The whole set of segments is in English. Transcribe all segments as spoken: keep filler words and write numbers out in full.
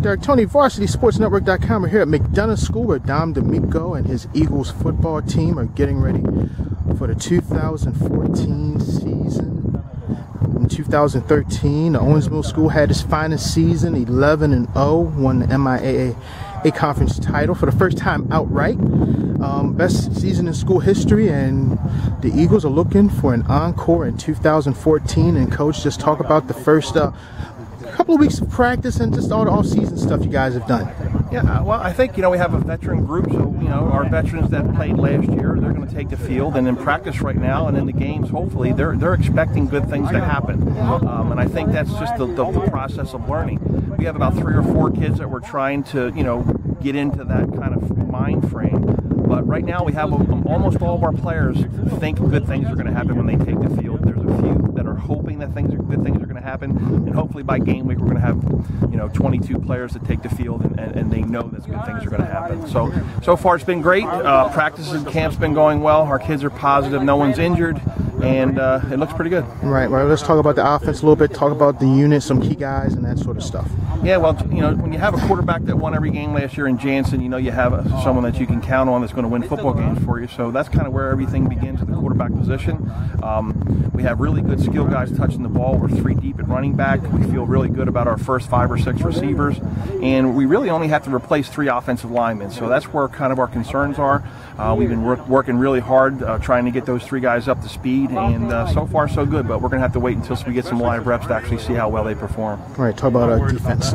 Derek Tony, Varsity Sports Network dot com. We're here at McDonogh School where Dom Damico and his Eagles football team are getting ready for the two thousand fourteen season. In two thousand thirteen, the Owensville School had its finest season, eleven and oh, won the M I A A conference title for the first time outright. Um, best season in school history, and the Eagles are looking for an encore in two thousand fourteen. And Coach, just talk about the first uh, couple of weeks of practice and just all the off-season stuff you guys have done. Yeah, well, I think, you know, we have a veteran group, so, you know, our veterans that played last year, they're going to take the field, and in practice right now and in the games, hopefully, they're they're expecting good things to happen. Um, and I think that's just the, the, the process of learning. We have about three or four kids that we're trying to, you know, get into that kind of mind frame. But right now we have um, almost all of our players think good things are going to happen when they take the field. There's a few that are hoping that things are, good things are going to happen, and hopefully by game week we're going to have, you know, twenty-two players that take the field, and, and, and they know that good things are going to happen. So, so far it's been great. Uh, practice and camp's been going well. Our kids are positive. No one's injured, and uh, it looks pretty good. Right. Well, let's talk about the offense a little bit. Talk about the unit, some key guys, and that sort of stuff. Yeah. Well, you know, when you have a quarterback that won every game last year in Jansen, you know you have a, someone that you can count on that's going to win football games for you. So that's kind of where everything begins at the quarterback position. Um, we have really good skill guys touching the ball. We're three deep at running back. We feel really good about our first five or six receivers, and we really only have to replace three offensive linemen. So that's where kind of our concerns are. Uh, we've been work, working really hard uh, trying to get those three guys up to speed, and uh, so far so good. But we're going to have to wait until we get some live reps to actually see how well they perform. All right, talk about our defense.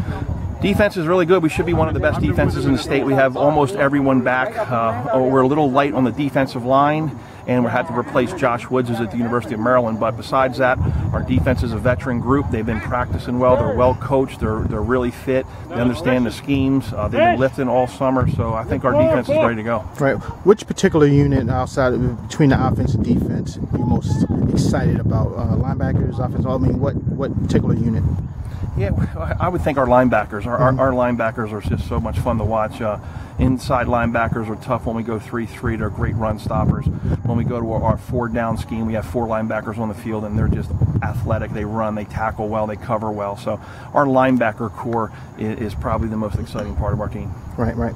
Defense is really good. We should be one of the best defenses in the state. We have almost everyone back. Uh, we're a little light on the defensive line, and we had to replace Josh Woods, who's at the University of Maryland. But besides that, our defense is a veteran group. They've been practicing well. They're well coached. They're they're really fit. They understand the schemes. Uh, they've been lifting all summer. So I think our defense is ready to go. Right. Which particular unit outside of, between the offense and defense are you most excited about? Uh, linebackers, offense. I mean, what what particular unit? Yeah, I would think our linebackers. Our, our, our linebackers are just so much fun to watch. Uh, inside linebackers are tough when we go three three. They're great run stoppers. When we go to our, our four-down scheme, we have four linebackers on the field, and they're just athletic. They run, they tackle well, they cover well. So our linebacker core is, is probably the most exciting part of our team. Right, right.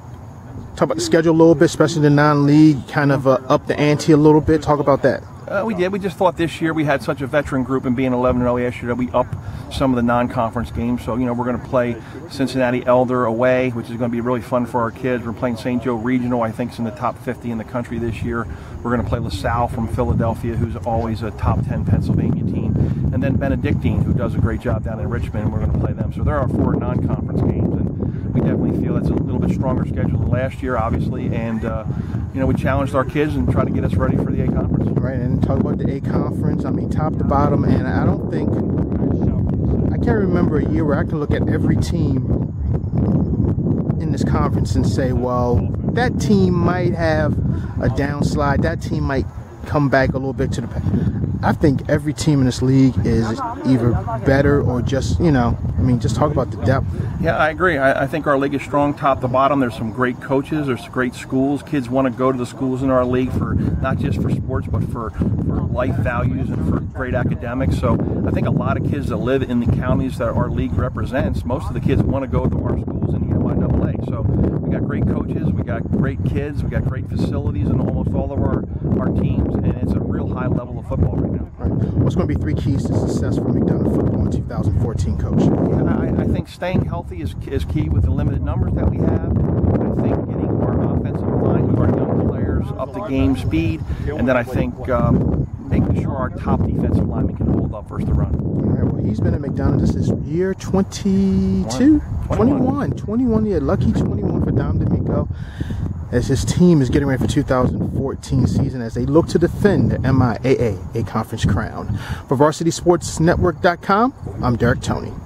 Talk about the schedule a little bit, especially the non-league, kind of uh, up the ante a little bit. Talk about that. Uh, we did. We just thought this year we had such a veteran group, and being eleven and oh last year, that we up some of the non-conference games. So, you know, we're going to play Cincinnati Elder away, which is going to be really fun for our kids. We're playing Saint Joe Regional. I think it's in the top fifty in the country this year. We're going to play LaSalle from Philadelphia, who's always a top ten Pennsylvania team. And then Benedictine, who does a great job down in Richmond, and we're going to play them. So there are four non-conference games, and we definitely feel that's a little bit stronger schedule than last year, obviously. And, uh, you know, we challenged our kids and tried to get us ready for the A Conference. Right, and talk about the A Conference. I mean, top to bottom, and I don't think, I can't remember a year where I can look at every team in this conference and say, well, that team might have a downslide, that team might come back a little bit to the I think every team in this league is either better or just, you know, I mean, just talk about the depth. Yeah, I agree. I, I think our league is strong top to bottom. There's some great coaches. There's great schools. Kids want to go to the schools in our league for not just for sports, but for, for life values and for great academics. So I think a lot of kids that live in the counties that our league represents, most of the kids want to go to our schools in the M I A A. So we got great coaches. We got great kids. We got great facilities in almost all of our, our teams, and it's a real high level of football right now. Right. What's going to be three keys to success for McDonogh football in two thousand fourteen, Coach? Yeah, I, I think staying healthy is, is key with the limited numbers that we have. I think getting our offensive line with our young players up to game speed, and then I think um, making sure our top defensive linemen can hold up versus the run. All right, well, he's been at McDonogh. This is year twenty-two? twenty-one. twenty-one, yeah, lucky twenty-one for Dom Damico, as his team is getting ready for two thousand fourteen season as they look to defend the M I A A A Conference crown. For Varsity Sports Network dot com, I'm Derek Tony.